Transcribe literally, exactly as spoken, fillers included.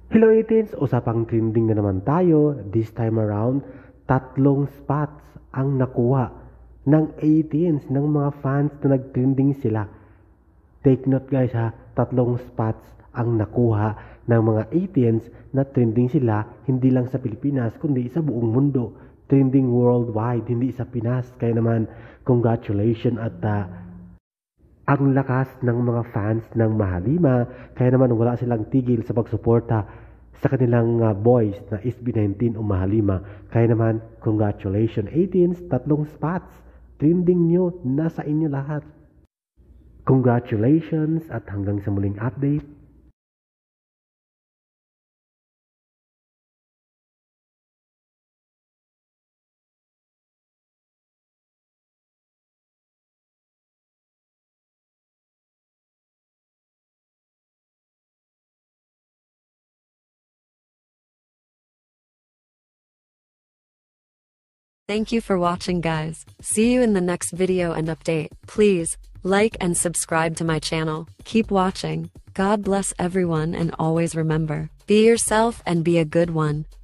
Hello eighteens, usapang trending na naman tayo. This time around, tatlong spots ang nakuha ng eighteens, ng mga fans na nag-trending sila. Take note guys ha, tatlong spots ang nakuha ng mga eighteens na trending sila, hindi lang sa Pilipinas kundi sa buong mundo. Trending worldwide, hindi sa Pinas. Kaya naman, congratulations at uh, ang lakas ng mga fans ng Mahalima, kaya naman wala silang tigil sa pagsuporta sa kanilang uh, boys na S B nineteen o Mahalima. Kaya naman, congratulations eighteens, tatlong spots, trending nyo, nasa inyo lahat. Congratulations at hanggang sa muling update. Thank you for watching guys. See you in the next video and update. Please, like and subscribe to my channel. Keep watching. God bless everyone and always remember, be yourself and be a good one.